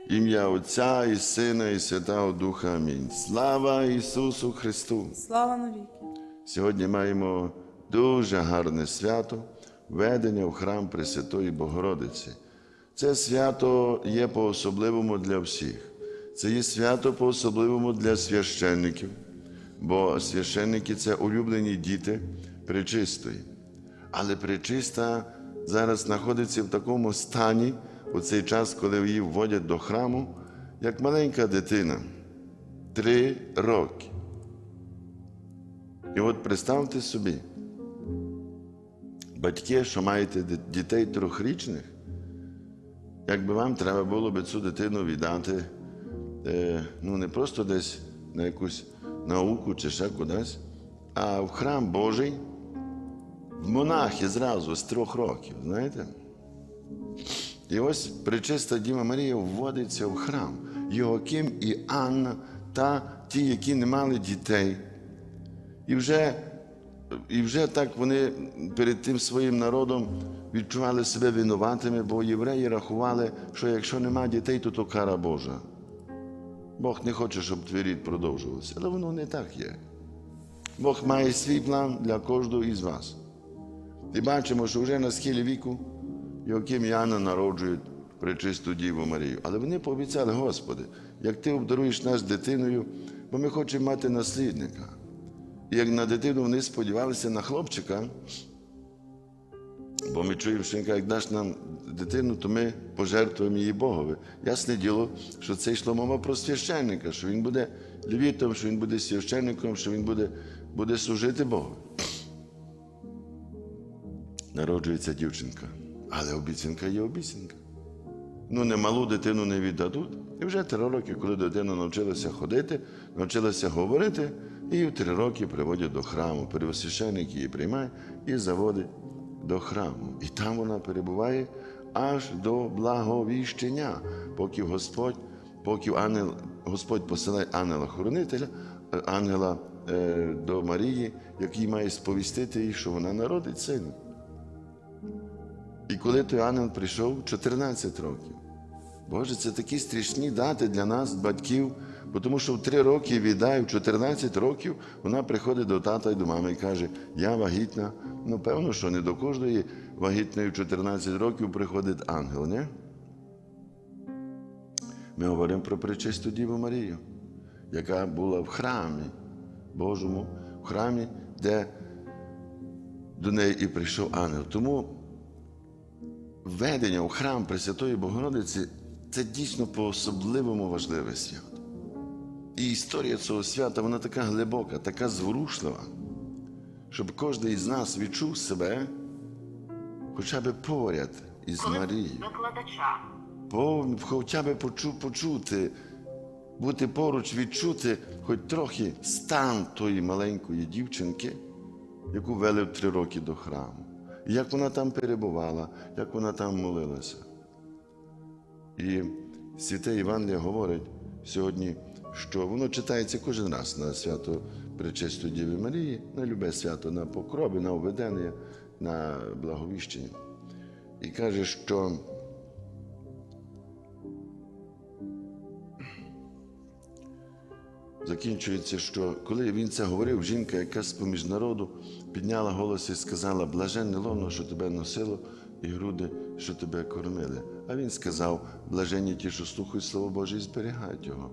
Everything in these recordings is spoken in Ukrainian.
Ім'я Отця і Сина, і Святого Духа. Амінь. Слава Ісусу Христу! Слава навіки! Сьогодні маємо дуже гарне свято – введення в храм Пресвятої Богородиці. Це свято є по-особливому для всіх. Це є свято по-особливому для священників, бо священники – це улюблені діти Пречистої. Але Пречиста зараз знаходиться в такому стані, у цей час, коли її вводять до храму, як маленька дитина. 3 роки. І от представте собі, батьки, що маєте дітей 3-річних, якби вам треба було би цю дитину віддати, не просто десь на якусь науку чи ще кудись, а в храм Божий, в монахи зразу з 3 років, знаєте? І ось Пречиста Діва Марія вводиться в храм. Йоаким і Анна та ті, які не мали дітей. І вже так вони перед тим своїм народом відчували себе винуватими, бо євреї рахували, що якщо нема дітей, то кара Божа. Бог не хоче, щоб твій рід продовжувався. Але воно не так є. Бог має свій план для кожного із вас. І бачимо, що вже на схилі віку Йоаким і Анна народжують Пречисту Діву Марію. Але вони пообіцяли: Господи, як Ти обдаруєш нас дитиною, бо ми хочемо мати наслідника. І як на дитину вони сподівалися на хлопчика, бо ми чуємо, що він каже: як даш нам дитину, то ми пожертвуємо її Богові. Ясне діло, що це йшло мова про священника, що він буде левітом, що він буде священником, що він буде служити Богу. Народжується дівчинка. Але обіцянка є обіцянка. Не малу дитину не віддадуть. І вже 3 роки, коли дитина навчилася ходити, навчилася говорити, її в 3 роки приводять до храму. Первосвященник її приймає і заводить до храму. І там вона перебуває аж до Благовіщення, поки Господь посилає ангела-хоронителя, ангела до Марії, який має сповістити їй, що вона народить сина. І коли той ангел прийшов, 14 років. Боже, це такі страшні дати для нас, батьків, тому що в 3 роки віддає, в 14 років вона приходить до тата і до мами і каже: я вагітна. Певно, що не до кожної вагітної в 14 років приходить ангел, не? Ми говоримо про Пречисту Діву Марію, яка була в храмі Божому, в храмі, де до неї і прийшов ангел. Тому введення в храм Пресвятої Богородиці – це дійсно по-особливому важливе свято. І історія цього свята, вона така глибока, така зворушлива, щоб кожен із нас відчув себе хоча б поряд із Марією. Хоча б почути, бути поруч, відчути хоч трохи стан тої маленької дівчинки, яку вели в 3 роки до храму. І як вона там перебувала, як вона там молилася. І Святе Євангеліє говорить сьогодні, що воно читається кожен раз на свято Пречистої Діви Марії, на любе свято, на покрови, на введення, на благовіщення. І каже, що закінчується, що коли він це говорив, жінка, яка з-поміж народу, підняла голос і сказала: блаженне лоно, що тебе носило, і груди, що тебе кормили. А він сказав: блаженні ті, що слухають Слово Боже і зберігають його.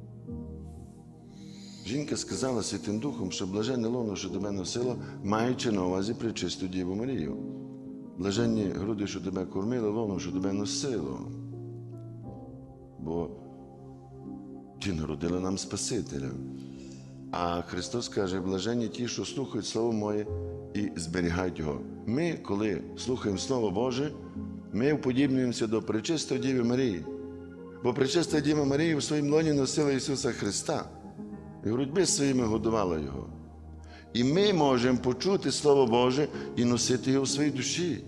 Жінка сказала Святим Духом, що блаженне лоно, що тебе носило, маючи на увазі Пречисту Діву Марію. Блаженні груди, що тебе кормили, лоно, що тебе носило. Бо Ти народила нам Спасителя. А Христос каже: блаженні ті, що слухають Слово Моє і зберігають його. Ми, коли слухаємо Слово Боже, ми уподібнюємося до Пречистої Діви Марії. Бо Пречиста Діва Марія в своїм лоні носила Ісуса Христа. І грудьми своїми годувала Його. І ми можемо почути Слово Боже і носити його в своїй душі.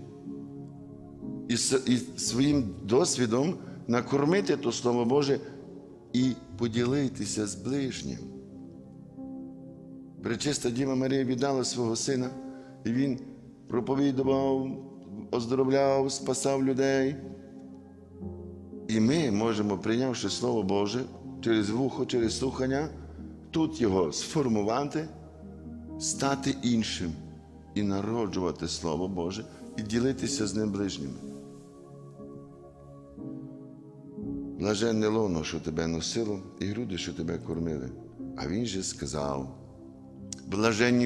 І своїм досвідом накормити то Слово Боже і поділитися з ближнім. Пречиста Діва Марія віддала свого сина, і він проповідував, оздоровляв, спасав людей. І ми можемо, прийнявши Слово Боже, через вухо, через слухання, тут його сформувати, стати іншим і народжувати Слово Боже, і ділитися з ним ближніми. Блаженне лоно, що тебе носило, і груди, що тебе кормили. А він же сказав: блаженні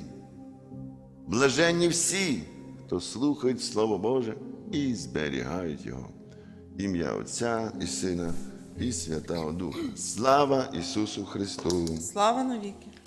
всі, хто слухають Слово Боже і зберігають його. Ім'я Отця і Сина і Святого Духа. Слава Ісусу Христу! Слава навіки!